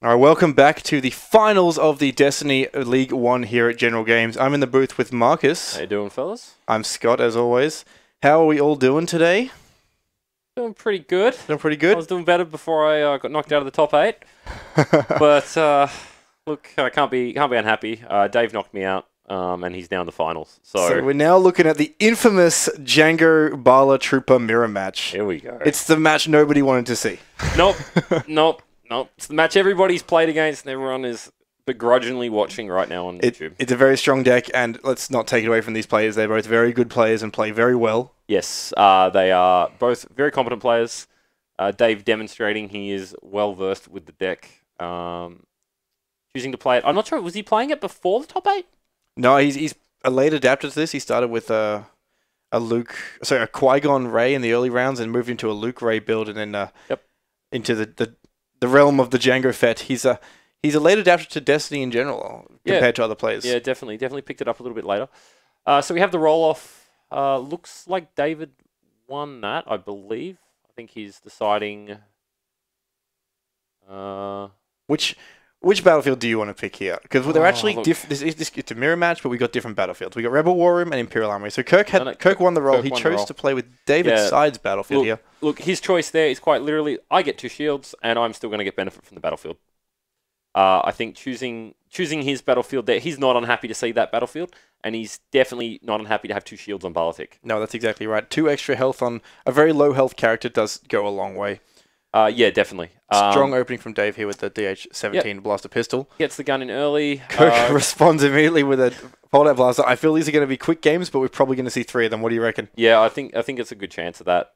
All right, welcome back to the finals of the Destiny League 1 here at General Games. I'm in the booth with Marcus. How you doing, fellas? I'm Scott, as always. How are we all doing today? Doing pretty good. Doing pretty I good? was doing better before I got knocked out of the top 8. But look, I can't be unhappy. Dave knocked me out, and he's now in the finals. So we're now looking at the infamous Django Bala Trooper mirror match. Here we go. It's the match nobody wanted to see. Nope. It's the match everybody's played against, and everyone is begrudgingly watching right now on YouTube. It's a very strong deck, and let's not take it away from these players. They're both very good players and play very well. Yes, they are both very competent players. Dave demonstrating he is well versed with the deck. Choosing to play it. I'm not sure. Was he playing it before the top 8? No, he's a late adapter to this. He started with a Qui-Gon Rey in the early rounds and moved into a Luke Rey build, and then into the realm of the Django Fett. He's a late adapter to Destiny in general compared to other players. Yeah, definitely picked it up a little bit later. So we have the roll off. Looks like David won that, I believe. I think he's deciding. Which battlefield do you want to pick here? Because they're actually different. It's a mirror match, but we got different battlefields. We got Rebel War Room and Imperial Armory. So Kirk won the roll. He chose to play with David Side's battlefield here. Look, his choice there is quite literally, I get 2 shields, and I'm still going to get benefit from the battlefield. I think choosing his battlefield there, he's not unhappy to see that battlefield, and he's definitely not unhappy to have 2 shields on Balatik. No, that's exactly right. 2 extra health on a very low health character does go a long way. Yeah, definitely. Strong opening from Dave here with the DH-17 blaster pistol. Gets the gun in early. Kirk responds immediately with a fold-out blaster. I feel these are going to be quick games, but we're probably going to see 3 of them. What do you reckon? Yeah, I think it's a good chance of that.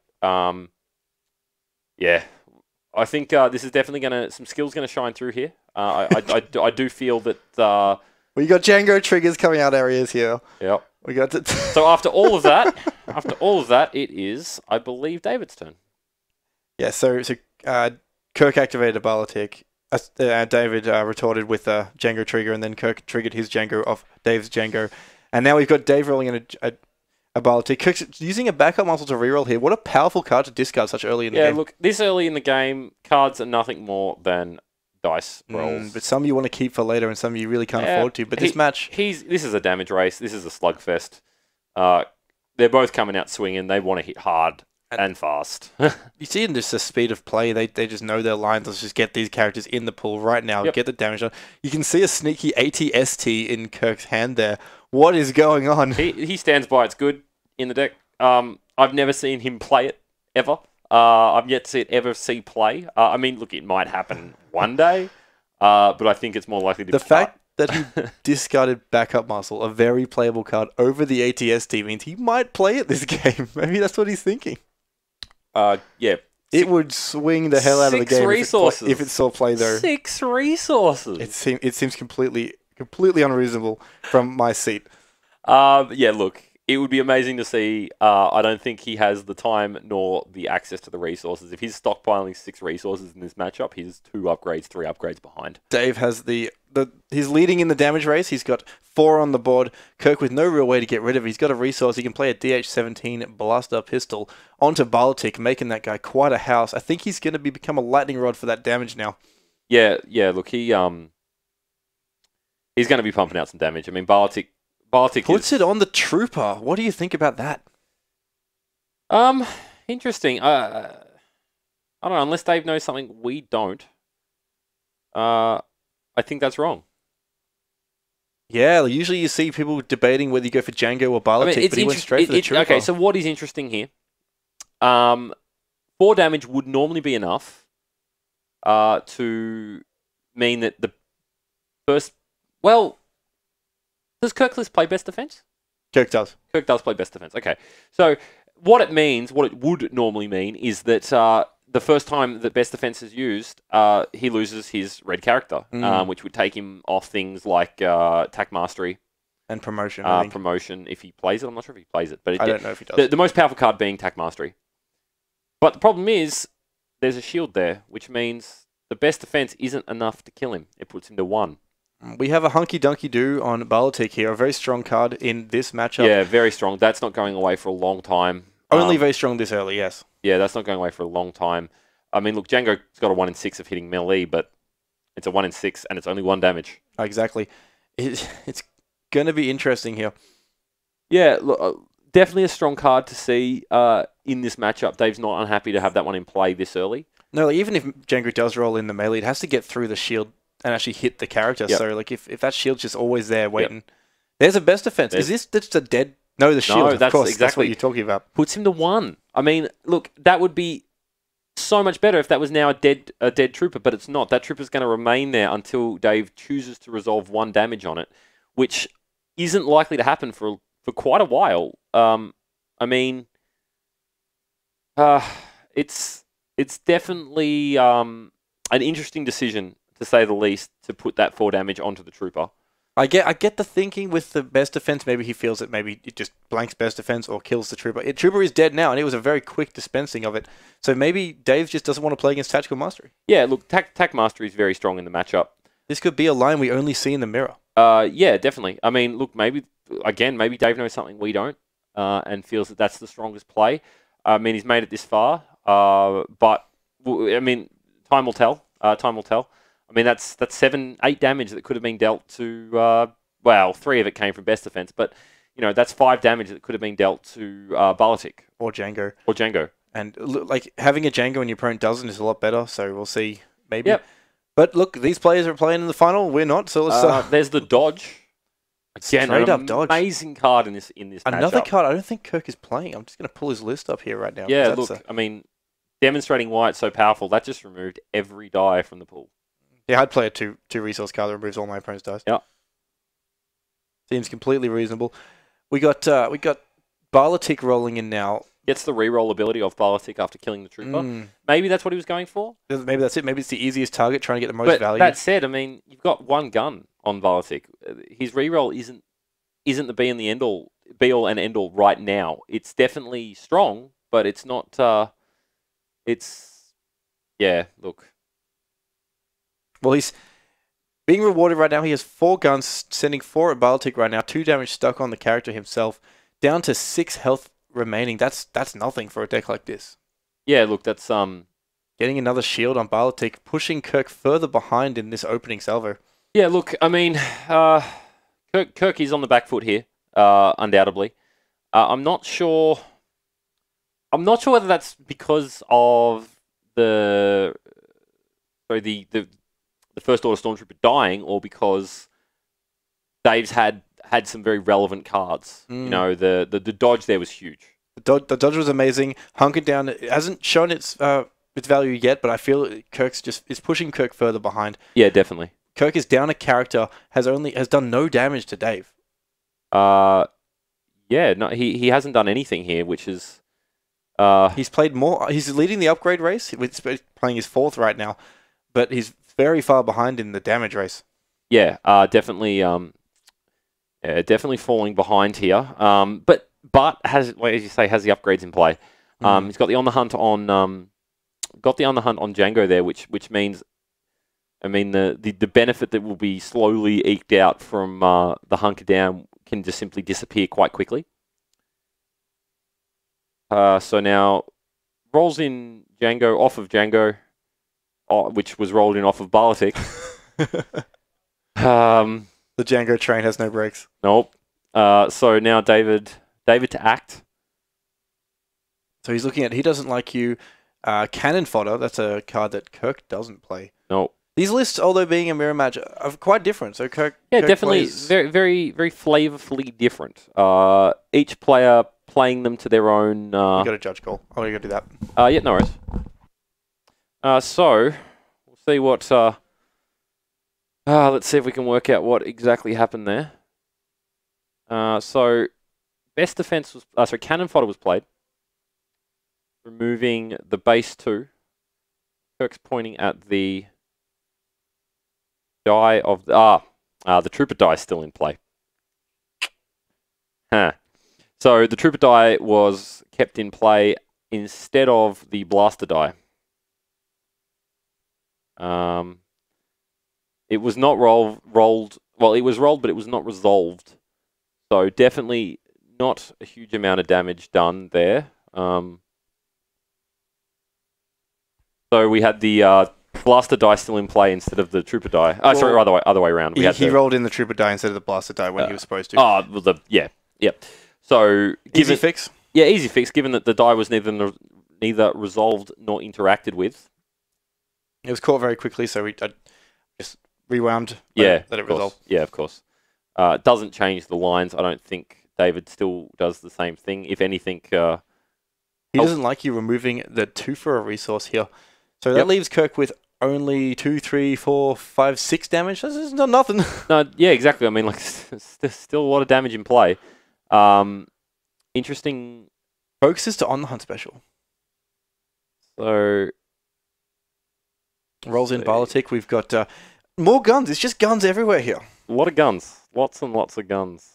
Yeah, I think this is definitely some skills going to shine through here. I do feel that. We got Django triggers coming out areas here. Yep. We got So after all of that, it is, I believe, David's turn. Yeah. So Kirk activated a Balatik. David retorted with a Django trigger, and then Kirk triggered his Django off Dave's Django, and now we've got Dave rolling in a Balatik. Kirk's using a backup muscle to reroll here. What a powerful card to discard such early in the game. Yeah, look, this early in the game, cards are nothing more than dice rolls. But some you want to keep for later, and some you really can't afford to. But this match, this is a damage race. This is a slugfest. They're both coming out swinging. They want to hit hard and fast. You see in just the speed of play, they just know their lines. Let's just get these characters in the pool right now, get the damage on. You can see a sneaky ATST in Kirk's hand there. What is going on? He stands by. It's good in the deck. I've never seen him play it, ever. I've yet to see it ever play. I mean, look, it might happen one day, but I think it's more likely to be... The fact that he discarded backup muscle, a very playable card, over the ATST means he might play it this game. Maybe that's what he's thinking. Yeah. It would swing the hell out of the game if it saw play, though. 6 resources. It seems completely unreasonable from my seat. Yeah, look, it would be amazing to see. I don't think he has the time nor the access to the resources. If he's stockpiling 6 resources in this matchup, he's 2 upgrades, 3 upgrades behind. Dave has he's leading in the damage race. He's got 4 on the board. Kirk with no real way to get rid of it. He's got a resource. He can play a DH-17 blaster pistol onto Balatik, making that guy quite a house. I think he's going to become a lightning rod for that damage now. Yeah. Look, he's going to be pumping out some damage. I mean, Balatik puts it on the trooper. What do you think about that? Interesting. I don't know. Unless Dave knows something we don't, I think that's wrong. Yeah, usually you see people debating whether you go for Django or Balatik, but he went straight for the trooper. Okay, so what is interesting here? 4 damage would normally be enough to mean that the first... Well, does Kirkless play best defense? Kirk does. Kirk does play best defense. Okay. So what it would normally mean is that the first time that best defense is used, he loses his red character, which would take him off things like attack mastery. And promotion. Promotion, if he plays it. I'm not sure if he plays it. But I don't know if he does. The most powerful card being attack mastery. But the problem is, there's a shield there, which means the best defense isn't enough to kill him. It puts him to 1. We have a Hunky Dunky Do on Balatik here, a very strong card in this matchup. Yeah, very strong. That's not going away for a long time. Only very strong this early, yes. Yeah, that's not going away for a long time. I mean, look, Django's got a 1 in 6 of hitting melee, but It's a 1 in 6, and it's only 1 damage. Exactly. It's going to be interesting here. Yeah, look, definitely a strong card to see in this matchup. Dave's not unhappy to have that one in play this early. No, like, even if Django does roll in the melee, it has to get through the shield and actually hit the character. Yep. So, like, if that shield's just always there waiting, there's a best defense. Is this just a dead? No, the shield. Of that's course, exactly that's what you're talking about. Puts him to 1. I mean, look, that would be so much better if that was now a dead trooper, but it's not. That trooper's going to remain there until Dave chooses to resolve 1 damage on it, which isn't likely to happen for quite a while. I mean, it's definitely an interesting decision, to say the least, to put that 4 damage onto the trooper. I get the thinking with the best defense. Maybe he feels that maybe it just blanks best defense or kills the trooper. Trooper is dead now, and it was a very quick dispensing of it. So maybe Dave just doesn't want to play against Tactical Mastery. Yeah, look, Tac Mastery is very strong in the matchup. This could be a line we only see in the mirror. Yeah, definitely. I mean, look, maybe Dave knows something we don't, and feels that that's the strongest play. I mean, he's made it this far, but I mean, time will tell. Time will tell. I mean, that's 7, 8 damage that could have been dealt to. Well, 3 of it came from best defense, but that's 5 damage that could have been dealt to Balatik Or Django. And like having a Django and your opponent doesn't is a lot better. So we'll see. Maybe. Yep. But look, these players are playing in the final. We're not. So let's. There's the dodge. Again, Straight up dodge. Amazing card in this Another matchup. card I don't think Kirk is playing. I'm just going to pull his list up here right now. Yeah, look, I mean, demonstrating why it's so powerful, that just removed every die from the pool. Yeah, I'd play a two resource card that removes all my opponent's dice. Yeah. Seems completely reasonable. We got Balatik rolling in now. Gets the reroll ability of Balatik after killing the trooper. Maybe that's what he was going for. Maybe that's it. Maybe it's the easiest target, trying to get the most value. That said, I mean, you've got 1 gun on Balatik. His reroll isn't the be all and end all right now. It's definitely strong, but it's not. Look. Well, he's being rewarded right now. He has 4 guns, sending 4 at Balatik right now. 2 damage stuck on the character himself, down to 6 health remaining. That's nothing for a deck like this. Yeah, look, that's getting another shield on Balatik, pushing Kirk further behind in this opening salvo. Yeah, look, I mean, Kirk is on the back foot here, undoubtedly. I'm not sure whether that's because of the First Order Stormtrooper dying, or because Dave's had some very relevant cards. The dodge there was huge. The dodge was amazing. Hunkered down. It hasn't shown its value yet, but I feel Kirk's is pushing Kirk further behind. Yeah, definitely. Kirk is down a character, has done no damage to Dave. Yeah, no, he hasn't done anything here, which is he's played more. He's leading the upgrade race. He's playing his 4th right now, but he's very far behind in the damage race. Yeah, definitely. Definitely falling behind here. But has, as you say, has the upgrades in play. He's got the on the hunt on Django there, which means, I mean, the benefit that will be slowly eked out from the hunker down can just simply disappear quite quickly. So now rolls in Django off of Django, which was rolled in off of Balatik. The Django train has no brakes. Nope. So now David to act. So he's looking at, he doesn't like you. Cannon Fodder, that's a card that Kirk doesn't play. No. These lists, although being a mirror match, are quite different. So Kirk definitely plays... very, very, very flavorfully different. Each player playing them to their own. We got a judge call. I'm gonna go do that. Yeah, no worries. So we'll see what. Let's see if we can work out what exactly happened there. So best defense was Cannon Fodder was played, removing the base 2. Kirk's pointing at the die of the trooper die is still in play. So the trooper die was kept in play instead of the blaster die. It was not rolled. Well, it was rolled, but it was not resolved. So definitely not a huge amount of damage done there. So we had the blaster die still in play instead of the trooper die? Oh, sorry, other way around. He rolled in the trooper die instead of the blaster die when he was supposed to. Oh, well, yep. So Easy fix. Yeah, easy fix. Given that the die was neither resolved nor interacted with. It was caught very quickly, so I just rewound. Let it resolve. Yeah, of course. Doesn't change the lines. I don't think David still does the same thing. If anything, he doesn't like you removing the 2 for a resource here. So that leaves Kirk with only 2, 3, 4, 5, 6 damage. This is not nothing. No, yeah, exactly. I mean, like, there's still a lot of damage in play. Interesting. Focuses to on the hunt special. So rolls in Balatik. We've got more guns. It's just guns everywhere here. A lot of guns. Lots and lots of guns.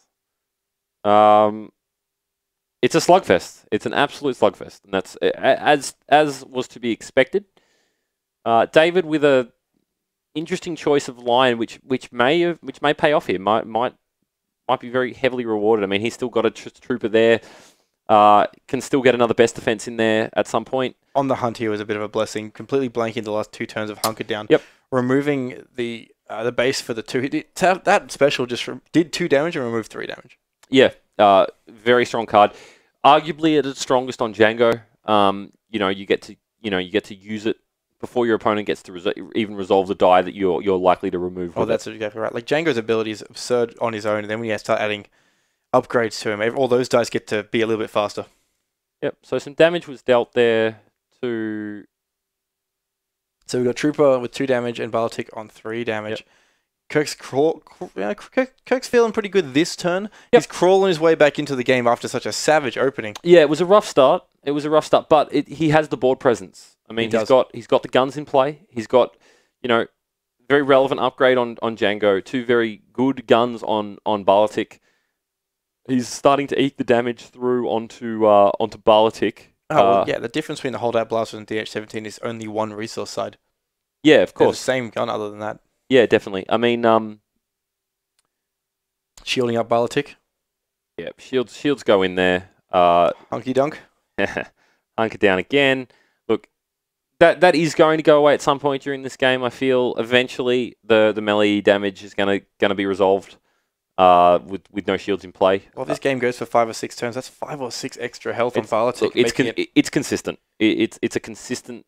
It's a slugfest. It's an absolute slugfest, and that's as was to be expected. David with a interesting choice of line, which may pay off here. Might be very heavily rewarded. I mean, he's still got a trooper there. Can still get another best defense in there at some point. On the hunt here was a bit of a blessing. Completely blanking the last 2 turns of Hunker Down. Yep. Removing the base for the 2. That special just did 2 damage and removed 3 damage. Yeah. Very strong card. Arguably at its strongest on Django. You get to use it before your opponent gets to even resolve the die that you're likely to remove. Oh, that's exactly right. Like Django's ability is absurd on his own, and then when you start adding upgrades to him, all those dice get to be a little bit faster. Yep. So some damage was dealt there to. So we got Trooper with 2 damage and Balatik on 3 damage. Yep. Kirk's feeling pretty good this turn. Yep. He's crawling his way back into the game after such a savage opening. Yeah, it was a rough start. But he has the board presence. I mean, he's got the guns in play. He's got, very relevant upgrade on Django. 2 very good guns on Balatik. He's starting to eke the damage through onto Balatik. The difference between the holdout blaster and DH-17 is only 1 resource side. Yeah, of course. The same gun other than that. Yeah, definitely. I mean, shielding up Balatik. Yeah, shields go in there. Hunky dunk. Hunker down again. Look, that is going to go away at some point during this game. I feel eventually the melee damage is gonna be resolved. With no shields in play. Well, this game goes for 5 or 6 turns. That's 5 or 6 extra health on Balatik. Look, it's consistent. It's a consistent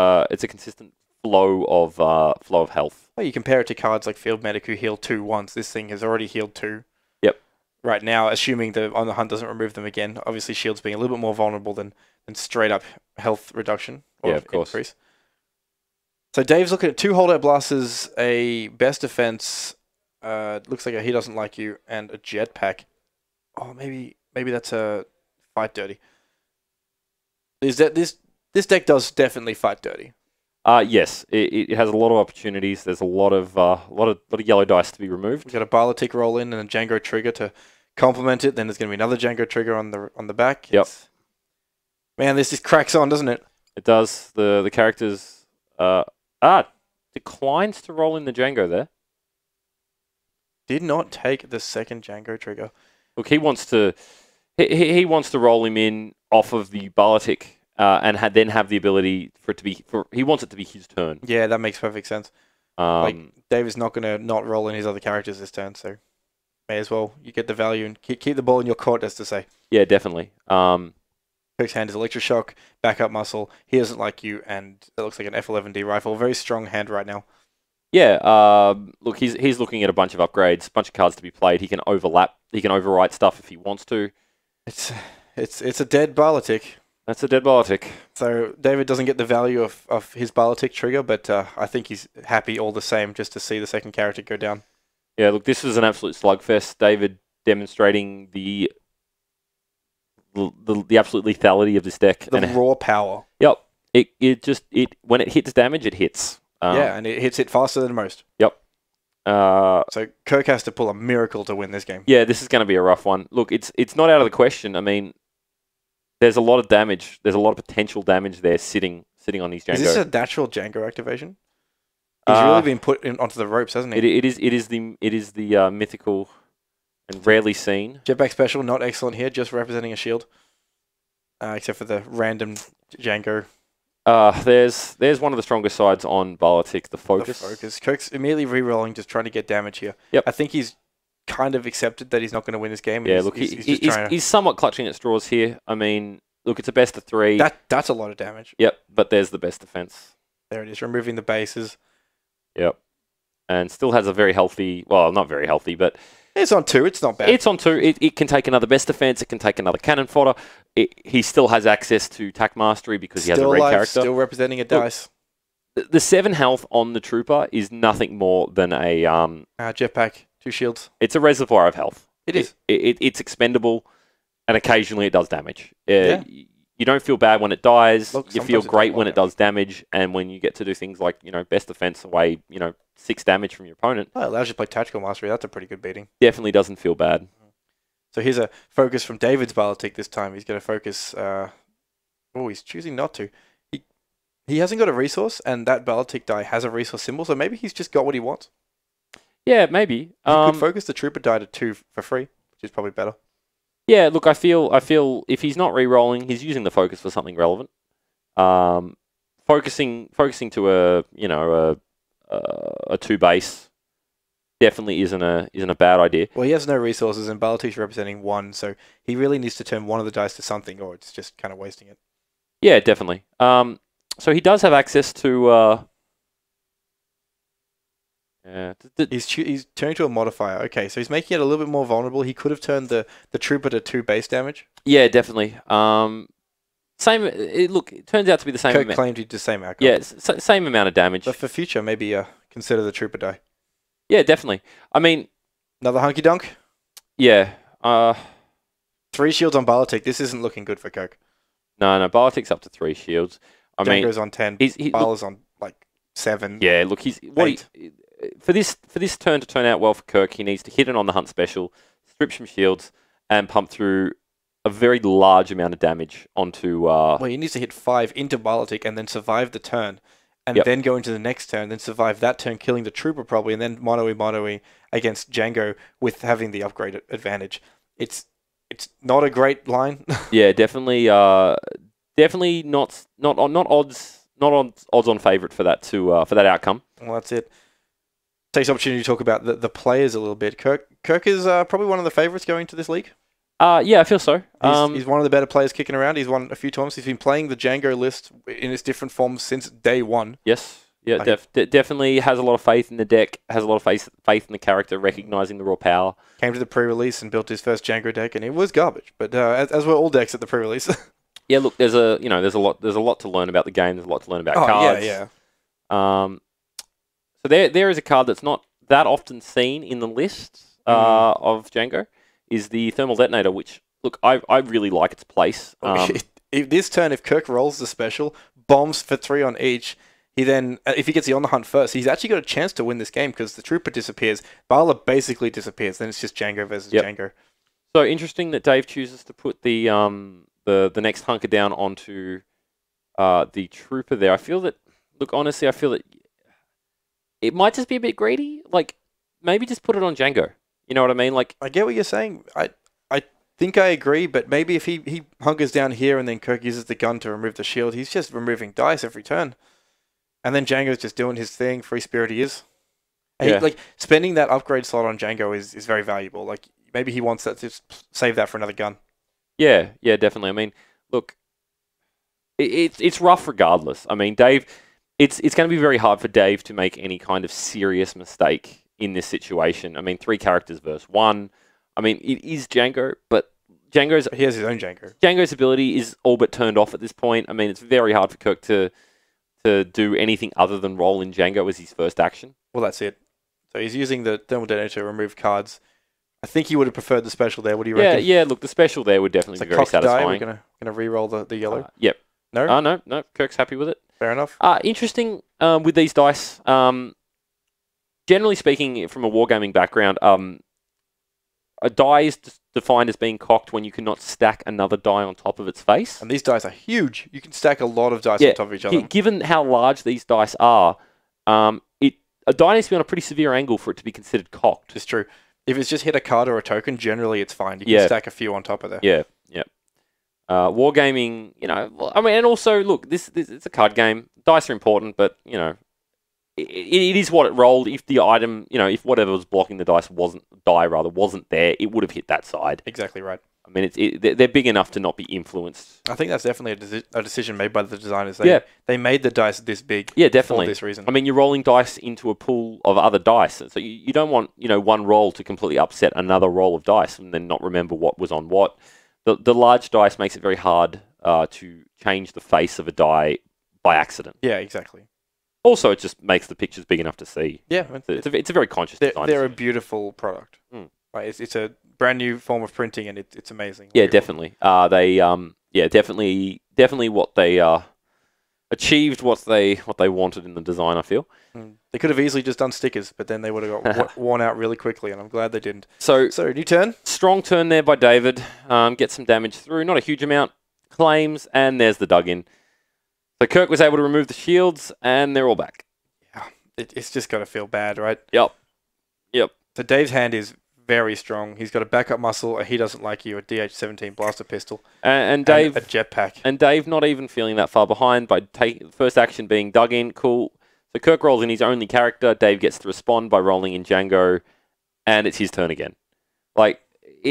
flow of health. Well, you compare it to cards like Field Medic who heal 2 once. This thing has already healed 2. Yep. Right now, assuming the on the hunt doesn't remove them again. Obviously, shields being a little bit more vulnerable than straight up health reduction or of course. Increase. So Dave's looking at 2 holdout blasters, a best defense. Looks like a He Doesn't Like You and a jetpack. Oh, maybe that's a fight dirty. Is that this deck does definitely fight dirty? Yes, it has a lot of opportunities. There's a lot of yellow dice to be removed. We've got a Balatik roll in and a Django trigger to complement it. Then there's going to be another Django trigger on the back. Yep. Man, this just cracks on, doesn't it? It does. The characters declines to roll in the Django there. Did not take the second Django trigger. Look, he wants to roll him in off of the Balatik and then have the ability for it to be he wants it to be his turn. Yeah, that makes perfect sense. Dave is not going to not roll in his other characters this turn, so may as well. You get the value and keep the ball in your court, as to say. Yeah, definitely. Kirk's hand is Electroshock, backup muscle. He Doesn't Like You, and it looks like an F11D rifle. Very strong hand right now. Yeah, look, he's looking at a bunch of upgrades, a bunch of cards to be played. He can overlap. He can overwrite stuff if he wants to. It's a dead Balatik. That's a dead Balatik. So David doesn't get the value of his Balatik trigger, but I think he's happy all the same just to see the second character go down. Yeah, look, this was an absolute slugfest. David demonstrating the absolute lethality of this deck. The raw power. Yep. It when it hits damage, it hits. And it hits it faster than most. Yep. So Kirk has to pull a miracle to win this game. Yeah, this is going to be a rough one. Look, it's not out of the question. I mean, there's a lot of damage. There's a lot of potential damage there sitting on these Django. Is this a natural Django activation? He's really been put onto the ropes, hasn't he? It is the mythical and rarely seen jetpack special. Not excellent here, just representing a shield, except for the random Django There's one of the strongest sides on Baltic, the Focus. The Focus. Kirk's immediately re-rolling, just trying to get damage here. Yep. I think he's kind of accepted that he's not going to win this game. Yeah, look, he's somewhat clutching at straws here. I mean, look, it's a best of 3. That's a lot of damage. Yep, but there's the best defense. There it is, removing the bases. Yep. And still has a very healthy, well, not very healthy, but... It's on 2, it's not bad. It's on 2. It can take another best defense, it can take another cannon fodder. He still has access to tack mastery because he has a red character. Still representing a dice. The 7 health on the Trooper is nothing more than a... jetpack, 2 shields. It's a reservoir of health. It is. It's expendable, and occasionally it does damage. Yeah. You don't feel bad when it dies. Look, you feel great when it does damage, and when you get to do things like, best defense away, 6 damage from your opponent. Oh, it allows you to play tactical mastery. That's a pretty good beating. Definitely doesn't feel bad. So here's a focus from David's Baltic this time. He's going to focus... he's choosing not to. He hasn't got a resource, and that Baltic die has a resource symbol, so maybe he's just got what he wants. Yeah, maybe. He could focus the Trooper die to 2 for free, which is probably better. Yeah, look, I feel if he's not re-rolling, he's using the focus for something relevant. Focusing to a 2 base definitely isn't a bad idea. Well, he has no resources, and Baltic's representing 1, so he really needs to turn one of the dice to something, or it's just kind of wasting it. Yeah, definitely. So he does have access to. He's turning to a modifier. Okay, so he's making it a little bit more vulnerable. He could have turned the Trooper to 2 base damage. Yeah, definitely. Same. Look, it turns out to be the same. Kirk claimed he'd the same outcome. Yeah, same amount of damage. But for future, maybe consider the Trooper die. Yeah, definitely. I mean, another hunky dunk. Yeah. 3 shields on Baltic. This isn't looking good for Kirk. No. Baltic's up to 3 shields. Jango's on 10. Bala's on like 7. Yeah. Look, for this turn to turn out well for Kirk, he needs to hit it on the hunt special, strip some shields, and pump through a very large amount of damage onto... Well, he needs to hit 5 into Baltic and then survive the turn, and then go into the next turn, then survive that turn, killing the Trooper probably, and then mono-e against Jango with having the upgrade advantage. It's not a great line. Yeah, definitely. Definitely not odds on favourite for that for that outcome. Well, that's it. Takes opportunity to talk about the players a little bit. Kirk is probably one of the favourites going to this league. Yeah, I feel so. He's one of the better players kicking around. He's won a few times. He's been playing the Jango list in its different forms since day 1. Yes. Yeah, definitely has a lot of faith in the deck, has a lot of faith in the character, recognising the raw power. Came to the pre-release and built his first Jango deck, and it was garbage. But as were all decks at the pre-release. Yeah, look, there's a lot to learn about the game. There's a lot to learn about cards. Yeah. So there is a card that's not that often seen in the list of Jango, is the Thermal Detonator, which, look, I really like its place. This turn, if Kirk rolls the special, bombs for 3 on each, he then, if he gets the on the hunt first, he's actually got a chance to win this game because the Trooper disappears. Bala basically disappears. Then it's just Jango versus Jango. So interesting that Dave chooses to put the next hunker down onto the Trooper there. I feel that, look, honestly, I feel that it might just be a bit greedy. Like, maybe just put it on Jango. You know what I mean? Like, I get what you're saying. I think I agree, but maybe if he hunkers down here and then Kirk uses the gun to remove the shield, he's just removing dice every turn. And then Jango's just doing his thing. Free spirit he is. And spending that upgrade slot on Jango is very valuable. Like, maybe he wants that to save that for another gun. Yeah, definitely. I mean, look, it's rough regardless. I mean, Dave, it's going to be very hard for Dave to make any kind of serious mistake in this situation. I mean, 3 characters versus 1. I mean, it is Jango, but he has his own Jango. Jango's ability is all but turned off at this point. I mean, it's very hard for Kirk to do anything other than roll in Jango as his first action. Well, that's it. So he's using the Thermal Detonator to remove cards. I think he would have preferred the special there. What do you reckon? Yeah. Look, the special there would definitely be very satisfying. We're gonna re-roll the yellow. Yep. No. No. Kirk's happy with it. Fair enough. Interesting with these dice. Generally speaking, from a wargaming background, a die is defined as being cocked when you cannot stack another die on top of its face. And these dice are huge. You can stack a lot of dice on top of each other. Given how large these dice are, a die needs to be on a pretty severe angle for it to be considered cocked. It's true. If it's just hit a card or a token, generally it's fine. You can stack a few on top of there. Yeah. Wargaming, I mean, and also look, this it's a card game. Dice are important, but it is what it rolled. If the item, if whatever was blocking the wasn't there, it would have hit that side. Exactly right. I mean, they're big enough to not be influenced. I think that's definitely a decision made by the designers. They made the dice this big. Yeah, definitely. For this reason. I mean, you're rolling dice into a pool of other dice, so you don't want one roll to completely upset another roll of dice and then not remember what was on what. The large dice makes it very hard to change the face of a die by accident. Yeah, exactly. Also, it just makes the pictures big enough to see. Yeah, it's a very conscious design. They're a beautiful product. Right, it's a brand new form of printing, and it's amazing. Yeah, definitely. Definitely what they achieved what they wanted in the design. I feel they could have easily just done stickers, but then they would have got worn out really quickly, and I'm glad they didn't. So new turn. Strong turn there by David. Get some damage through, not a huge amount. Claims, and there's the dug-in. So Kirk was able to remove the shields, and they're all back. Yeah, it's just got to feel bad, right? Yep. So Dave's hand is very strong. He's got a backup muscle, a He Doesn't Like You, a DH-17 blaster pistol, and Dave and a jetpack. And Dave not even feeling that far behind by taking the first action being dug in. Cool. So Kirk rolls in his only character. Dave gets to respond by rolling in Django, and it's his turn again. Like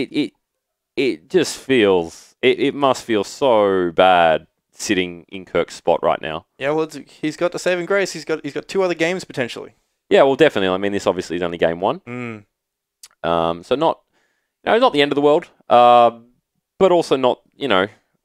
it just feels. It must feel so bad sitting in Kirk's spot right now. Yeah, well, he's got the saving grace. He's got 2 other games potentially. Yeah, well, definitely. I mean, this obviously is only game 1. So not the end of the world, but also not you don't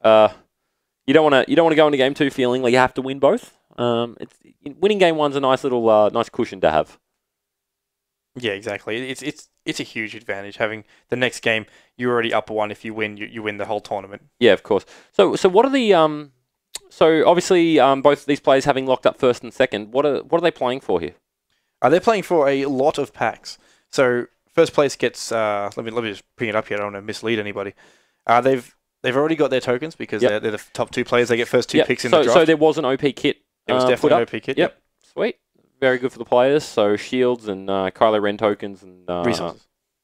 want to go into game 2 feeling like you have to win both. Winning game 1's a nice little nice cushion to have. Yeah, exactly. It's a huge advantage having the next game. You're already up 1. If you win, you win the whole tournament. Yeah, of course. So what are the So obviously both these players having locked up first and second. What are they playing for here? They're playing for a lot of packs. So first place gets. Let me just bring it up here. I don't want to mislead anybody. They've already got their tokens because they're the top 2 players. They get first 2 picks in the draft. So there was an OP kit. It was definitely an OP kit. Yep. Sweet. Very good for the players. So shields and Kylo Ren tokens and resources.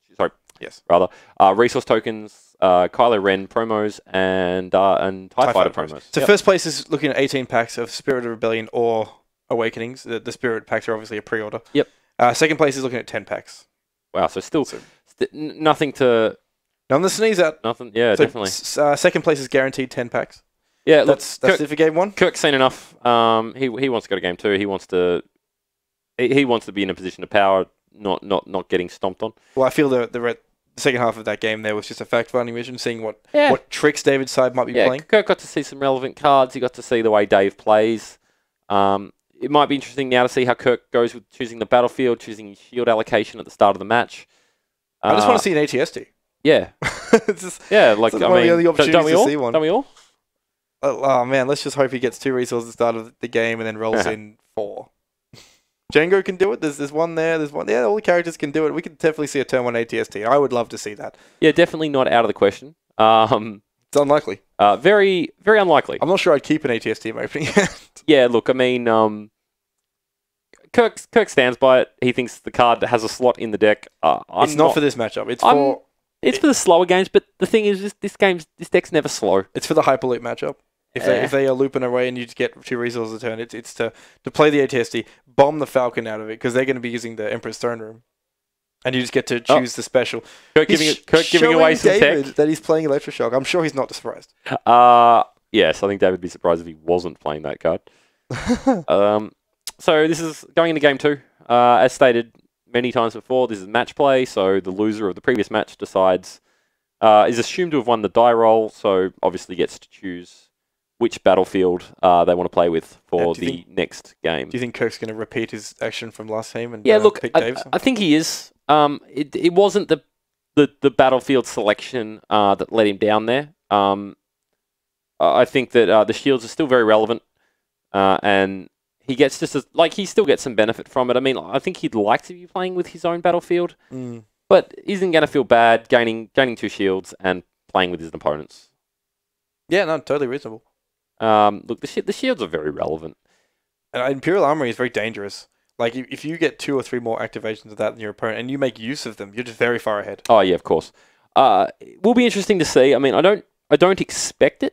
Resource tokens, Kylo Ren promos and TIE Fighter promos. So first place is looking at 18 packs of Spirit of Rebellion or Awakenings. The Spirit packs are obviously a pre-order. Yep. Second place is looking at 10 packs. Wow. So still nothing to. None to sneeze at. Nothing. Yeah, so, definitely. Second place is guaranteed 10 packs. Yeah, that's it for game 1. Kirk's seen enough. He wants to go to game 2. He wants to be in a position of power, not getting stomped on. Well, I feel the second half of that game there was just a fact-finding mission, seeing what tricks David's side might be playing. Kirk got to see some relevant cards. He got to see the way Dave plays. It might be interesting now to see how Kirk goes with choosing the battlefield, choosing his shield allocation at the start of the match. I just want to see an ATSD. Yeah. Like, I mean, the opportunities to see one. Don't we all? Oh, man, let's just hope he gets 2 resources at the start of the game and then rolls in 4. Django can do it. There's one there. There's one. Yeah, all the characters can do it. We could definitely see a turn 1 ATST. I would love to see that. Yeah, definitely not out of the question. It's unlikely. Very, very unlikely. I'm not sure I'd keep an ATST in my opening hand. Yeah, look, I mean, Kirk stands by it. He thinks the card has a slot in the deck. It's not for this matchup. It's for the slower games, but the thing is, this deck's never slow. It's for the Hyperloop matchup. If they are looping away and you just get 2 resources a turn, it's to play the ATSD, bomb the Falcon out of it because they're going to be using the Emperor's Throne Room, and you just get to choose the special. Kirk giving away some David tech that he's playing Electroshock. I'm sure he's not surprised. Yes, I think David would be surprised if he wasn't playing that card. So this is going into game 2. As stated many times before, this is match play. So the loser of the previous match decides is assumed to have won the die roll. So obviously gets to choose which battlefield they want to play with for the next game. Do you think Kirk's going to repeat his action from last game and pick Dave's? I think he is. It wasn't the battlefield selection that let him down there. I think that the shields are still very relevant, and he gets he still gets some benefit from it. I mean, I think he'd like to be playing with his own battlefield, but isn't going to feel bad gaining 2 shields and playing with his opponents. Yeah, no, totally reasonable. Look, the shields are very relevant. Imperial Armory is very dangerous. Like, if you get 2 or 3 more activations of that than your opponent, and you make use of them, you're just very far ahead. Oh yeah, of course. It will be interesting to see. I mean, I don't expect it,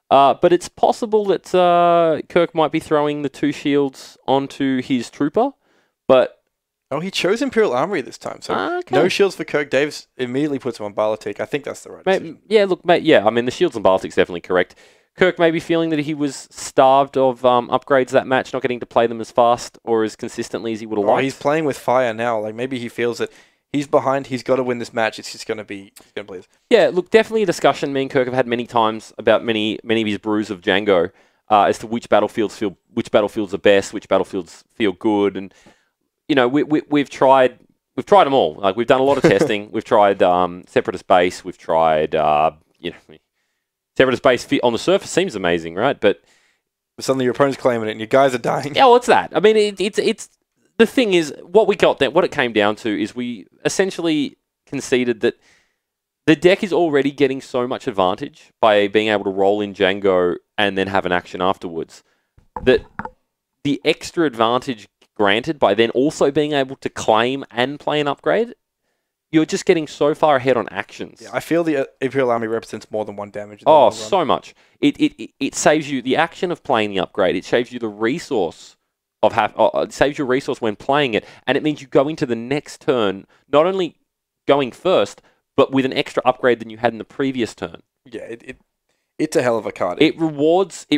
But it's possible that Kirk might be throwing the 2 shields onto his trooper. But Oh, he chose Imperial Armory this time, so okay. no shields for Kirk. Davis immediately puts him on Balatik. I think that's the right decision. Yeah, look, mate. Yeah, I mean the shields and Baltic's definitely correct. Kirk may be feeling that he was starved of upgrades that match, not getting to play them as fast or as consistently as he would have liked. He's playing with fire now. Like maybe he feels that he's behind. He's got to win this match. It's just going to be. He's going to play this. Yeah, look, definitely a discussion me and Kirk have had many times about many of his brews of Django as to which battlefields are best, which battlefields feel good, and we've tried them all. Like we've done a lot of testing. We've tried Separatist Base. We've tried Separatist Base on the surface seems amazing, right? But suddenly your opponent's claiming it, and your guys are dying. Yeah, well, it's that. I mean, it's the thing is what we got there. What it came down to is we essentially conceded that the deck is already getting so much advantage by being able to roll in Django and then have an action afterwards that the extra advantage granted by then also being able to claim and play an upgrade, you're just getting so far ahead on actions. Yeah, I feel the Imperial Army represents more than one damage. Oh, so much. It saves you the action of playing the upgrade. It saves you the resource of it saves your resource when playing it, and it means you go into the next turn not only going first, but with an extra upgrade than you had in the previous turn. Yeah, it's a hell of a card. It rewards.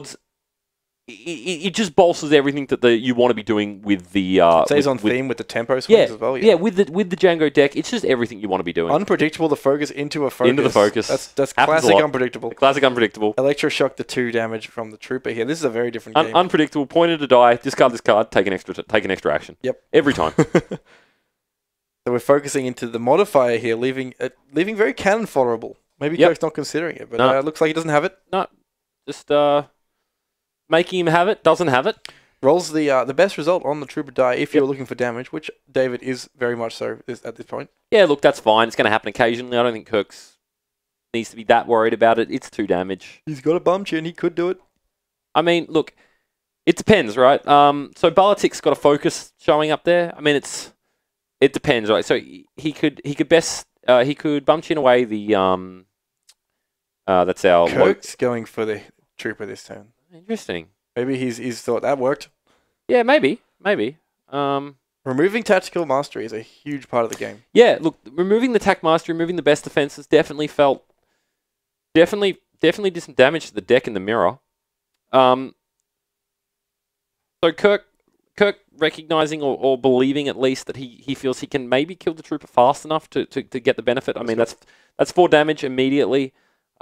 It just bolsters everything that you want to be doing with the. It stays on theme with the tempo swings as well. Yeah, with the Django deck, it's just everything you want to be doing. Unpredictable, the focus into a focus. Into the focus. That's classic unpredictable. Classic unpredictable. Electroshock, the 2 damage from the trooper here. This is a very different game. Unpredictable, pointed to die, discard this card, take an extra action. Yep. Every time. So we're focusing into the modifier here, leaving very cannon fodderable. Maybe Kirk's not considering it, but it looks like he doesn't have it. No, just making him have it, doesn't have it. Rolls the best result on the trooper die if you're looking for damage, which David is very much so at this point. Yeah, look, that's fine. It's going to happen occasionally. I don't think Kirk's needs to be that worried about it. It's 2 damage. He's got a bum chin. He could do it. I mean, look, it depends, right? So Balatik's got a focus showing up there. I mean, it depends, right? So he could bum chin away the that's our Kirk's going for the trooper this turn. Interesting. Maybe he's thought that worked. Yeah, maybe. Removing tactical mastery is a huge part of the game. Yeah, look, removing the tac mastery, removing the best defenses definitely did some damage to the deck in the mirror. So Kirk recognizing or believing at least that he feels he can maybe kill the trooper fast enough to get the benefit. I mean, that's 4 damage immediately.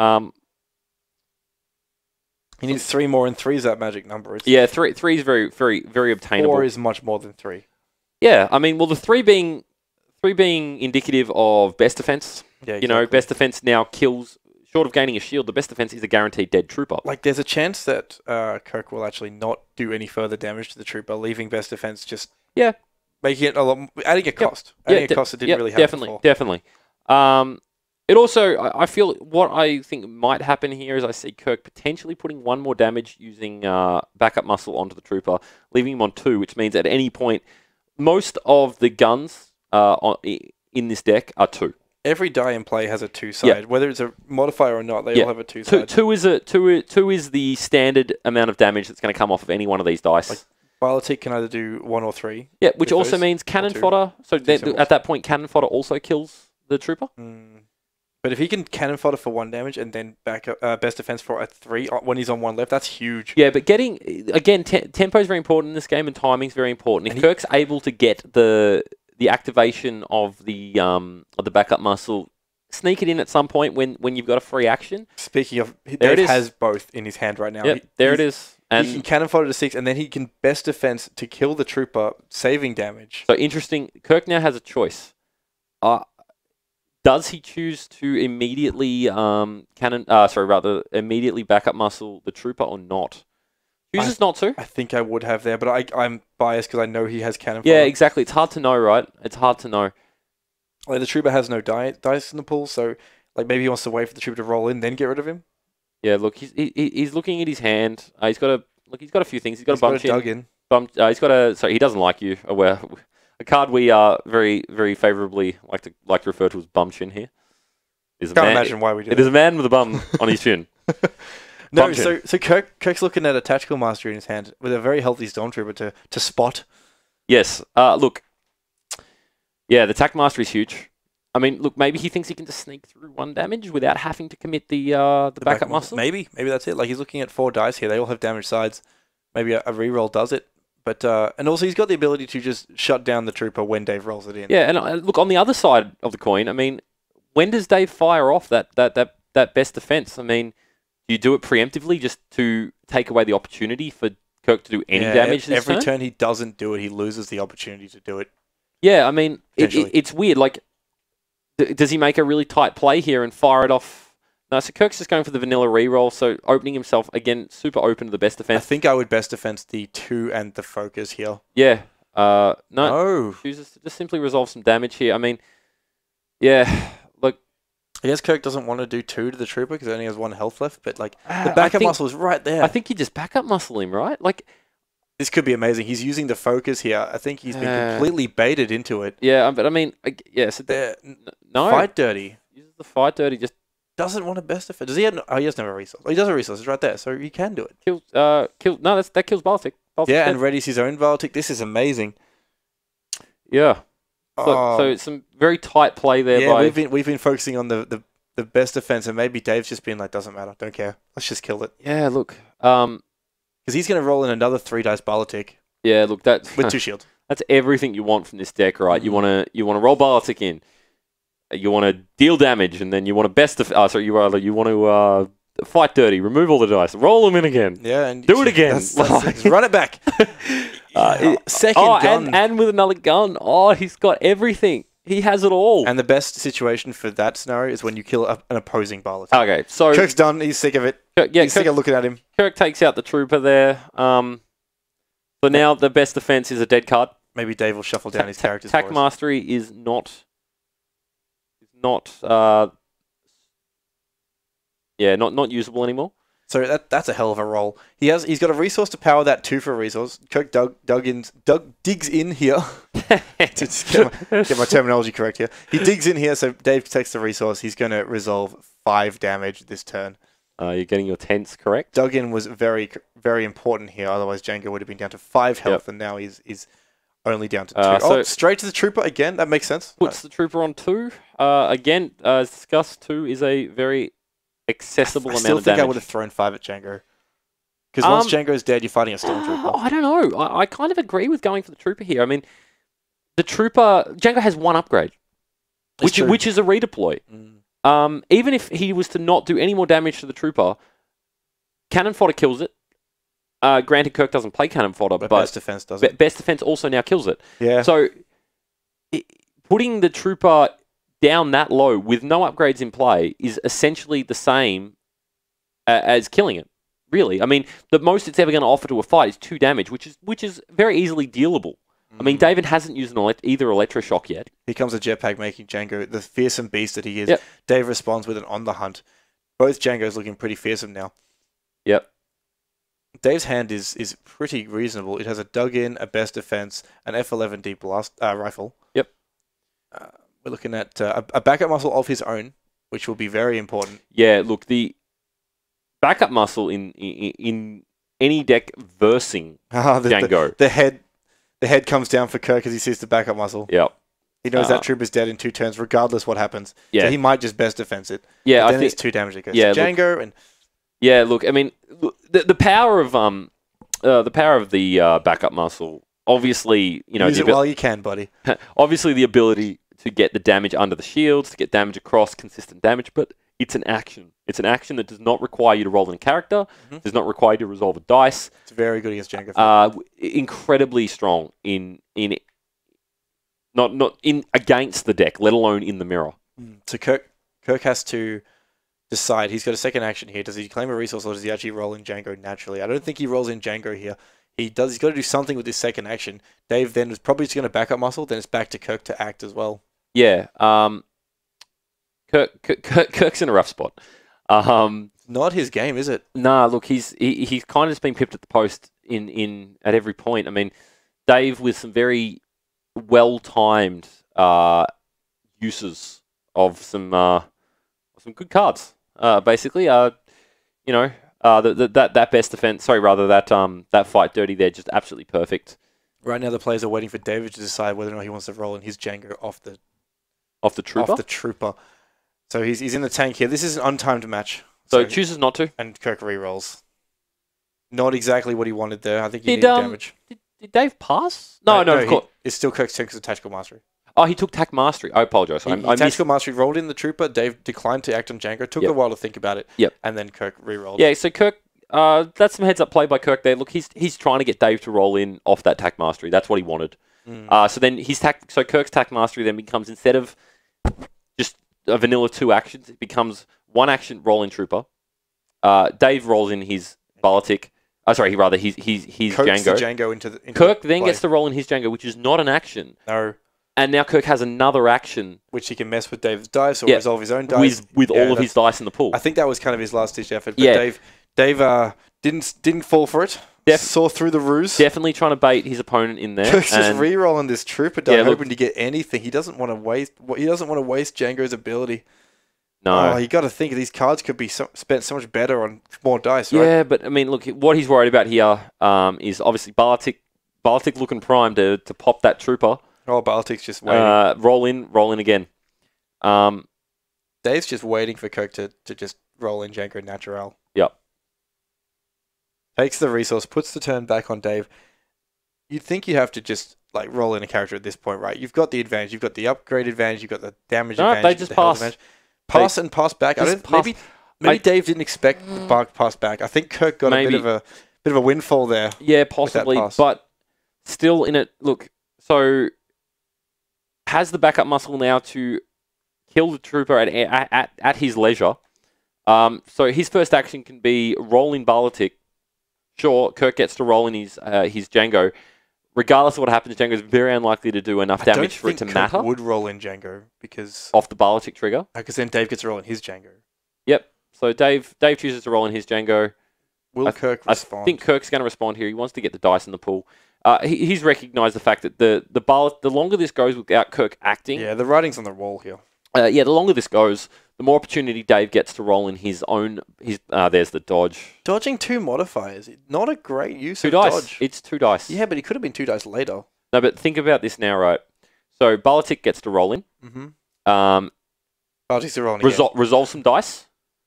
He needs 3 more, and 3 is that magic number. Yeah, 3 is very, very, very obtainable. 4 is much more than 3. Yeah, I mean, well, the 3 being indicative of best defense. Yeah, exactly. Best defense now kills. Short of gaining a shield, the best defense is a guaranteed dead trooper. Like, there's a chance that Kirk will actually not do any further damage to the trooper, leaving best defense just making it adding a cost. Adding a cost that didn't really happen before. Definitely. It also, I feel, what I think might happen here is I see Kirk potentially putting 1 more damage using backup muscle onto the trooper, leaving him on 2, which means at any point, most of the guns in this deck are 2. Every die in play has a 2-side, whether it's a modifier or not. They all have a 2-side. Two is the standard amount of damage that's going to come off of any one of these dice. Like, Balatik can either do 1 or 3. Yeah, which also means cannon fodder. So at that point, cannon fodder also kills the trooper. But if he can cannon fodder for 1 damage and then back up, best defense for a 3 when he's on 1 left, that's huge. Yeah, but tempo is very important in this game, and timing is very important. If Kirk's able to get the activation of the backup muscle, sneak it in at some point when you've got a free action. Speaking of, Dave has both in his hand right now. Yep, there it is. And he can cannon fodder to 6, and then he can best defense to kill the trooper, saving damage. So interesting. Kirk now has a choice. Does he choose to immediately immediately backup muscle the trooper or not? Chooses not to. I think I would have there, but I'm biased because I know he has cannon fodder. Yeah, exactly. It's hard to know, right? It's hard to know. Like, the trooper has no dice in the pool, so like maybe he wants to wait for the trooper to roll in, then get rid of him. Yeah, look, he's looking at his hand. He's got a few things. He's got a bunch in. He's got a. Sorry, he doesn't like you. A card we very, very favourably like to refer to as bum chin here. Can't imagine why we do it. It is a man with a bum on his chin. No, Punching. so Kirk's looking at a tactical mastery in his hand with a very healthy stormtrooper to spot. Yes. Look. Yeah, the attack mastery is huge. I mean, look, maybe he thinks he can just sneak through 1 damage without having to commit the backup muscle. Maybe that's it. Like he's looking at 4 dice here. They all have damage sides. Maybe a reroll does it. But and also he's got the ability to just shut down the trooper when Dave rolls it in. Yeah, and look on the other side of the coin. I mean, when does Dave fire off that best defense? I mean, do you do it preemptively just to take away the opportunity for Kirk to do any damage this every turn? turn he doesn't do it, he loses the opportunity to do it. Yeah, I mean, Potentially. it's weird. Like, does he make a really tight play here and fire it off? No, so Kirk's just going for the vanilla reroll, so opening himself, again, super open to the best I defense. think I would best defense the 2 and the focus here. Yeah. No, No. chooses to just simply resolve some damage here. I mean, yeah, look. I guess Kirk doesn't want to do 2 to the trooper because he only has 1 health left, but like the I backup think- muscle is right there. I think you just backup muscle him, right? Like, This could be amazing. He's using the focus here. I think he's been Uh, completely baited into it. yeah, but I mean, yeah, so There, no. Fight dirty. Uses the fight dirty, just Doesn't want a best defense. Does he have? Oh, he doesn't have a resource. Oh, he does have a resource. It's right there, so he can do it. kills, no, that kills Baltic. Yeah, and readies his own Valtic. This is amazing. Yeah. So some very tight play there yeah, by... we've been focusing on the best defense, and maybe Dave's just been like, doesn't matter, don't care. Let's just kill it Yeah, look. because he's going to roll in another 3 dice Baltic Yeah, look, that's with 2 shields. that's everything you want from this deck, right? You want to roll Baltic in. You want to deal damage, and then you want to you want to fight dirty, remove all the dice, roll them in again. Yeah, and Do it again. That's run it back. Second gun. and with another gun. Oh, he's got everything. He has it all. And the best situation for that scenario is when you kill an opposing Baltic. Okay, so Kirk's done. He's sick of it. He's sick of looking at him. Kirk takes out the trooper there. So now the best defense is a dead card. Maybe Dave will shuffle down his characters. Attack for us. mastery is not not usable anymore. So that's a hell of a roll. He's got a resource to power that 2 for a resource. Kirk digs in here. To just get my terminology correct here. He digs in here, so Dave takes the resource. He's going to resolve 5 damage this turn. You're getting your tense correct. Dug in was very, very important here. Otherwise, Django would have been down to 5 health, and now he's only down to 2. So straight to the trooper again. That makes sense. Puts the trooper on 2. Again, as discussed, 2 is a very accessible I amount still of think damage. I would have thrown 5 at Django. Because once Django's dead, you're fighting a stormtrooper. I don't know. I kind of agree with going for the trooper here. I mean, the trooper... Django has 1 upgrade, It's true. which is a redeploy. Even if he was to not do any more damage to the trooper, cannon fodder kills it. Granted, Kirk doesn't play cannon fodder, but best defense does it. best defense also now kills it. Yeah. So putting the trooper down that low with no upgrades in play is essentially the same as killing it. Really, I mean, the most it's ever going to offer to a fight is 2 damage, which is very easily dealable. I mean, David hasn't used either electroshock yet. Here comes a jetpack making Django the fearsome beast that he is. Yep. Dave responds with an on the hunt. Both Django's looking pretty fearsome now. Yep. Dave's hand is pretty reasonable. It has a dug-in, a best defense, an F11D blast rifle. Yep. We're looking at a backup muscle of his own, which will be very important. Yeah, look, the backup muscle in any deck versing Django. The head comes down for Kirk as he sees the backup muscle. Yep. He knows that trooper's dead in 2 turns, regardless what happens. Yeah. So he might just best defense it. Yeah, But then I think it's 2 damage that goes yeah, to Django, and Yeah, look, I mean, the power of the backup muscle. Obviously, use it while you can, buddy. obviously the ability to get the damage under the shields, to get damage across, consistent damage, but it's an action. It's an action that does not require you to roll in a character, does not require you to resolve a dice. It's very good against Django. Incredibly strong not in against the deck, let alone in the mirror. So Kirk has to decide. He's got a second action here. Does he claim a resource or does he actually roll in Django naturally? I don't think he rolls in Django here. He's got to do something with this second action. Dave then is probably just going to back up muscle. Then it's back to Kirk to act as well. Yeah. Kirk's in a rough spot. Not his game, is it? Nah, look, he's kind of just been pipped at the post in at every point. I mean, Dave with some very well-timed uses of some good cards. Basically, That best defense. Sorry, rather that fight dirty there, just absolutely perfect. Right now, the players are waiting for David to decide whether or not he wants to roll in his Django off the trooper. So he's in the tank here. This is an untimed match. So chooses not to. And Kirk re-rolls. Not exactly what he wanted there. I think he Did needed damage. Did Dave pass? No, of course. It's still Kirk's turn because of Tactical Mastery. Oh, he took Tac Mastery. I apologize. He Tactical Mastery rolled in the trooper. Dave declined to act on Django. Took a while to think about it. Yep. And then Kirk re-rolled. Yeah, so Kirk, that's some heads-up play by Kirk there. Look, he's trying to get Dave to roll in off that Tac Mastery. That's what he wanted. So then so Kirk's Tac Mastery then becomes, instead of just a vanilla 2 actions, it becomes 1 action roll in trooper. Dave rolls in his Balatik. His Kirk's Django. The Django into Kirk then gets to roll in his Django, which is not an action. No. And now Kirk has another action, which he can mess with Dave's dice or resolve his own dice with all of his dice in the pool. I think that was kind of his last ditch effort. But Dave didn't fall for it. Saw through the ruse. Definitely trying to bait his opponent in there. Kirk's just re-rolling this trooper die, hoping to get anything. He doesn't want to waste. He doesn't want to waste Django's ability. No, you got to think these cards could be spent so much better on more dice, right? Yeah, but I mean, look, what he's worried about here is obviously Balatik looking primed to pop that trooper. Oh, Balatik's just waiting. Roll in again. Dave's just waiting for Kirk to just roll in Django Natural. Yep. Takes the resource, puts the turn back on Dave. You'd think you have to just roll in a character at this point, right? You've got the advantage, you've got the upgrade advantage, you've got the damage advantage. They just pass. Pass and pass back. Maybe Dave didn't expect the pass back. I think Kirk got a bit of a windfall there. Yeah, possibly, but still in it. Look, so has the backup muscle now to kill the trooper at his leisure. So his first action can be roll in Balatik. Sure, Kirk gets to roll in his Django. Regardless of what happens, Django is very unlikely to do enough damage for it to matter. Kirk would roll in Django because off the Balatik trigger. Because then Dave gets to roll in his Django. Yep. So Dave chooses to roll in his Django. Will Kirk respond? I think Kirk's going to respond here. He wants to get the dice in the pool. He's recognised the fact that the longer this goes without Kirk acting. Yeah, the writing's on the wall here. The longer this goes, the more opportunity Dave gets to roll in his own. There's the dodge. Dodging 2 modifiers. Not a great use of dice. Dodge. It's 2 dice. Yeah, but he could have been 2 dice later. No, but think about this now, right? So Balatik gets to roll in. Mm-hmm. Balatik's to roll in resolve some dice.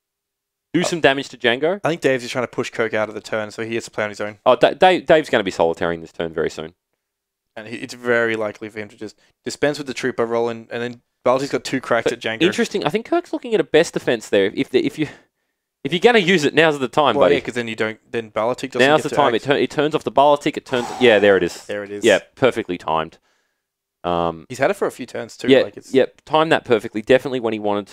Do some damage to Django. I think Dave's just trying to push Kirk out of the turn, so he has to play on his own. Oh, Dave's going to be solitarying this turn very soon. And it's very likely for him to just dispense with the trooper, roll in, and then Balatik's got 2 cracks at Django. Interesting. I think Kirk's looking at a best defense there. If you're going to use it, now's the time, buddy. Yeah, because then Then Balatik doesn't. Now's the time. It turns off the Balatik. It turns. Yeah, there it is. There it is. Yeah, perfectly timed. He's had it for a few turns too. Yeah, timed that perfectly. Definitely when he wanted.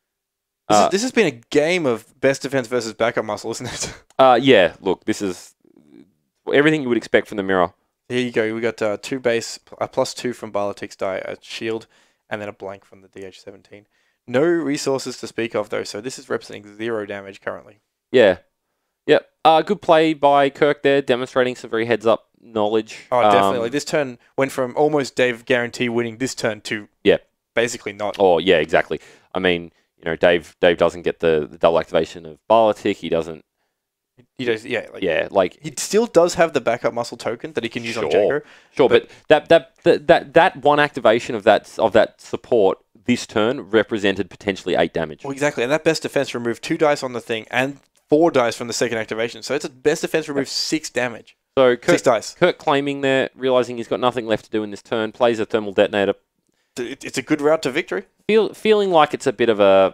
This has been a game of best defense versus backup muscle, isn't it? Yeah. Look, this is everything you would expect from the mirror. Here you go. We got 2 base, a +2 from Balatik's die, a shield, and then a blank from the DH17. No resources to speak of though, so this is representing 0 damage currently. Yeah. Yep. Good play by Kirk there, demonstrating some very heads-up knowledge. Oh, definitely. This turn went from almost Dave guarantee winning this turn to basically not. Oh, yeah, exactly. I mean, Dave doesn't get the double activation of Balatik. He doesn't. He does, he still does have the backup muscle token that he can use on Django. Sure, but that one activation of that support this turn represented potentially 8 damage. Well, exactly, and that best defense removed 2 dice on the thing and 4 dice from the second activation. So it's a best defense removed 6 damage. So 6 dice. Kirk claiming there, realizing he's got nothing left to do in this turn, plays a thermal detonator. It's a good route to victory. Feeling like it's a bit of a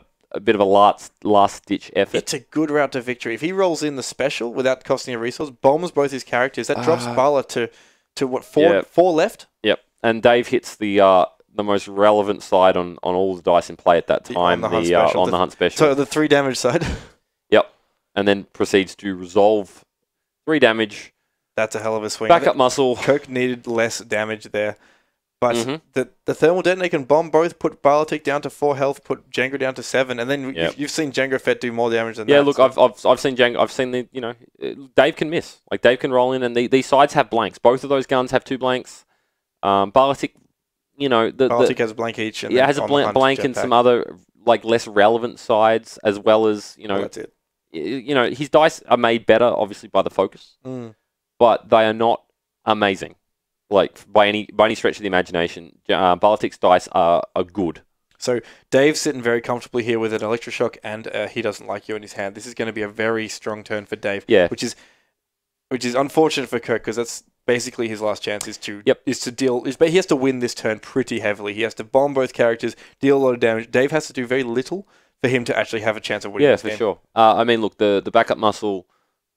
last ditch effort. It's a good route to victory. If he rolls in the special without costing a resource, bombs both his characters. That drops Bala to what 4 left. Yep, and Dave hits the most relevant side on all the dice in play at that time. On the hunt special. So the 3 damage side. Yep, and then proceeds to resolve 3 damage. That's a hell of a swing. Backup muscle. Kirk needed less damage there. But the thermal detonator can bomb both, put Balatik down to 4 health, put Django down to 7, and then you've seen Django Fett do more damage than that. Yeah, look, I've seen Django. I've seen Dave can miss. Like Dave can roll in, and these sides have blanks. Both of those guns have 2 blanks. Balatik, Balatik has a blank each. And has a blank and some other less relevant sides, as well as Well, that's it. his dice are made better, obviously, by the focus, but they are not amazing, like by any stretch of the imagination. Balatik's dice are good. So Dave's sitting very comfortably here with an electroshock, and he doesn't like you in his hand. This is going to be a very strong turn for Dave. Yeah. Which is unfortunate for Kirk, because that's basically his last chance is to deal. But he has to win this turn pretty heavily. He has to bomb both characters, deal a lot of damage. Dave has to do very little for him to actually have a chance of winning this game. Yeah, for sure. I mean, look, the backup muscle,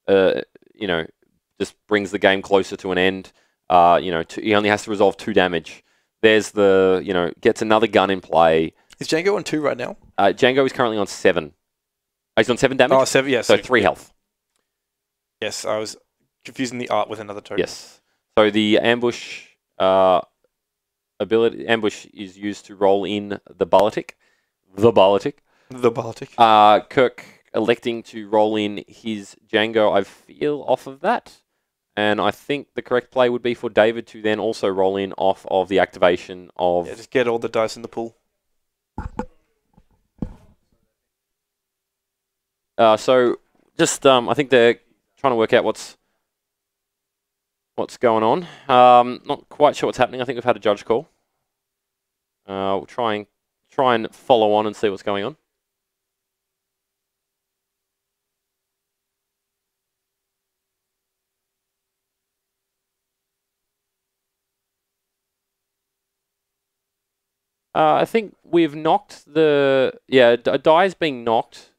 just brings the game closer to an end. He only has to resolve 2 damage. There's gets another gun in play. Is Django on 2 right now? Django is currently on 7. He's on 7 damage? Oh, 7, yes. So 3 health. Yes, I was confusing the art with another token. Yes. So the ambush ability is used to roll in the Balatik. The Balatik. Kirk electing to roll in his Django, I feel, off of that. And I think the correct play would be for David to then also roll in off of the activation of... Yeah, just get all the dice in the pool. I think they're trying to work out what's going on. Not quite sure what's happening. I think we've had a judge call. We'll try and follow on and see what's going on. I think we've knocked a die is being knocked.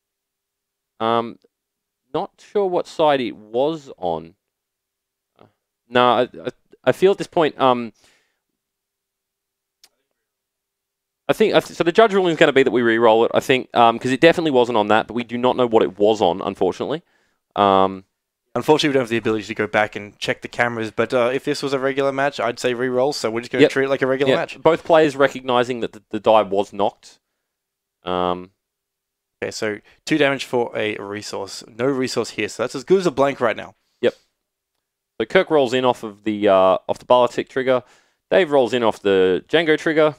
Not sure what side it was on. No, I feel at this point. I think so. The judge ruling is going to be that we re-roll it. I think because it definitely wasn't on that, but we do not know what it was on, unfortunately. Unfortunately, we don't have the ability to go back and check the cameras, but if this was a regular match, I'd say re-roll, so we're just going to treat it like a regular match. Both players recognizing that the die was knocked. Okay, so 2 damage for a resource. No resource here, so that's as good as a blank right now. Yep. So Kirk rolls in off of the Balatik trigger. Dave rolls in off the Django trigger.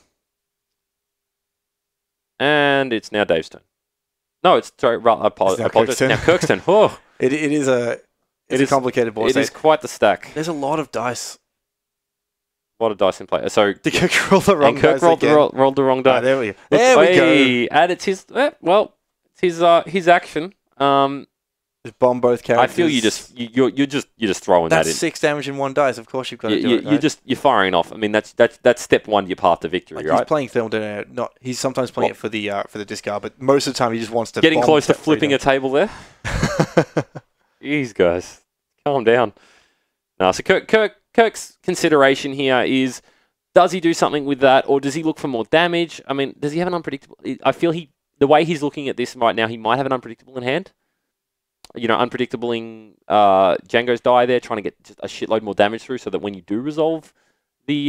And it's now Dave's turn. No, I apologize. Now Kirk's turn. Oh. It is a complicated board. It is quite the stack. There's a lot of dice. A lot of dice in play. So did Kirk roll the wrong dice again? Rolled the wrong die. There we go. And it's his. His action. Just bomb both characters. I feel you're just throwing that in. That's 6 damage in 1 dice. Of course you've got to do it. Right? You're firing off. I mean that's step 1 to your path to victory, right? He's playing Thermal Detonator. He's sometimes playing it for the discard, but most of the time he just wants to. Getting close to flipping a table there. Jeez, guys, calm down. No, so Kirk's consideration here is: does he do something with that, or does he look for more damage? I mean, does he have an unpredictable? I feel the way he's looking at this right now, he might have an unpredictable in hand. Unpredictabling Django's die there, trying to get just a shitload more damage through, so that when you do resolve the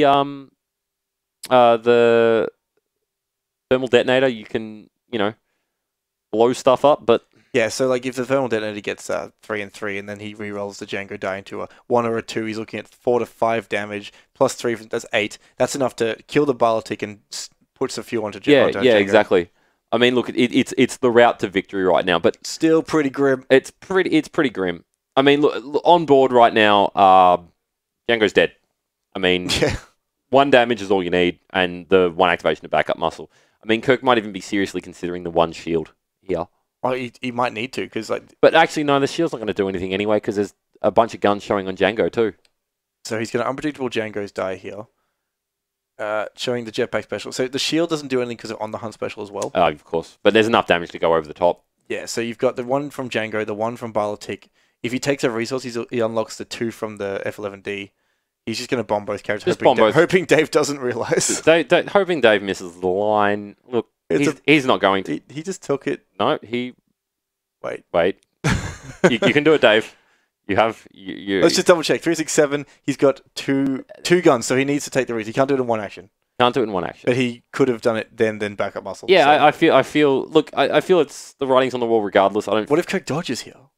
thermal detonator, you can blow stuff up. But yeah, so like if the thermal detonator gets 3 and 3, and then he re-rolls the Django die into a 1 or a 2, he's looking at 4 to 5 damage plus 3. That's 8. That's enough to kill the Balatik and put some fuel onto Django. Yeah, exactly. I mean, look, it's the route to victory right now, but still pretty grim. It's pretty grim. I mean, look on board right now. Django's dead. I mean, 1 damage is all you need, and the 1 activation of backup muscle. I mean, Kirk might even be seriously considering the 1 shield here. Oh, he might need to, because But actually, no, the shield's not going to do anything anyway, because there's a bunch of guns showing on Django too. So he's going to unpredictable Django's die here. Showing the jetpack special. So the shield doesn't do anything because it's on the hunt special as well. Of course. But there's enough damage to go over the top. Yeah, so you've got the 1 from Django, the 1 from Balatik. If he takes a resource, he unlocks the 2 from the F11D. He's just going to bomb both characters, hoping Dave doesn't realise. Hoping Dave misses the line. Look, he's not going to. He just took it. No, he... Wait. you can do it, Dave. You have... Let's just double check. 3, 6, 7. He's got two guns, so he needs to take the risk. He can't do it in 1 action. Can't do it in 1 action. But he could have done it then backup muscle. Yeah, so. I feel. Look, I feel it's the writing's on the wall regardless. What if Kirk dodges here?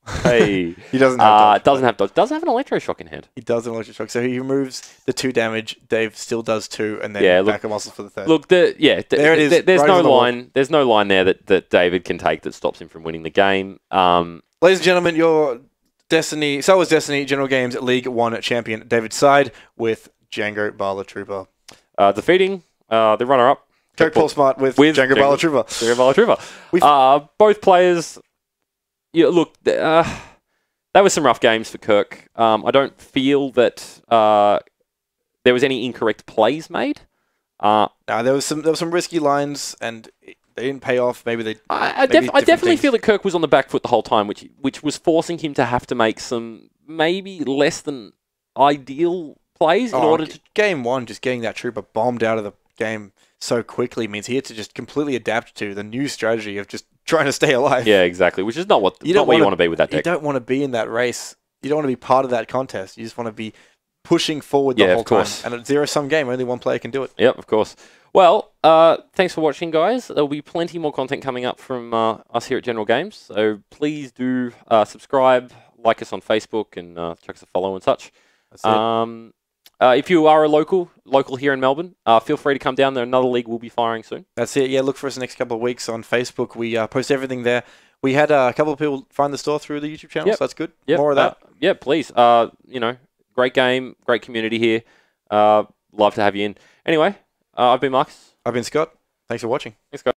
Hey. He doesn't have dodge. Doesn't have dodge. Does have an electroshock in hand. He does an electric shock. So he removes the 2 damage. Dave still does 2, and then back a muscle for the 3rd. Look, there it is. There's right no on the line. There's no line there that David can take that stops him from winning the game. Ladies and gentlemen, your Destiny, Star Wars Destiny General Games League 1 champion, David Side, with Django Bala Trooper. Defeating the runner-up, Kirk Paul Smart with Django Bala Trooper. Django Bala Trooper. Both players, look, there were some rough games for Kirk. I don't feel that there was any incorrect plays made. No, there was some risky lines, and they didn't pay off. Maybe they. I definitely feel that Kirk was on the back foot the whole time, which was forcing him to have to make some maybe less than ideal plays in order to. Game 1, just getting that trooper bombed out of the game so quickly means he had to just completely adapt to the new strategy of just trying to stay alive. Yeah, exactly. Which is not where you want to be with that deck. You don't want to be in that race. You don't want to be part of that contest. You just want to be pushing forward the whole time. And a zero-sum game, only one player can do it. Yep, of course. Well, thanks for watching, guys. There'll be plenty more content coming up from us here at General Games. So please do subscribe, like us on Facebook, and check us a follow and such. That's it. If you are a local here in Melbourne, feel free to come down there. Another league will be firing soon. That's it. Yeah, look for us the next couple of weeks on Facebook. We post everything there. We had a couple of people find the store through the YouTube channel, so that's good. Yep. More of that. Yeah, please. Great game, great community here. Love to have you in. Anyway, I've been Marcus. I've been Scott. Thanks for watching. Thanks, guys.